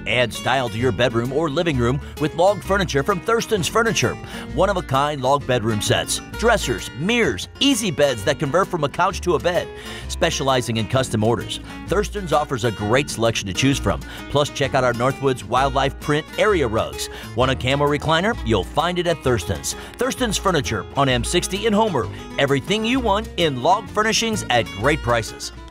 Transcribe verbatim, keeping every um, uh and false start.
Add style to your bedroom or living room with log furniture from Thurston's Furniture. One-of-a-kind log bedroom sets, dressers, mirrors, easy beds that convert from a couch to a bed. Specializing in custom orders, Thurston's offers a great selection to choose from. Plus, check out our Northwoods Wildlife Print area rugs. Want a camo recliner? You'll find it at Thurston's. Thurston's Furniture on M sixty in Homer. Everything you want in log furnishings at great prices.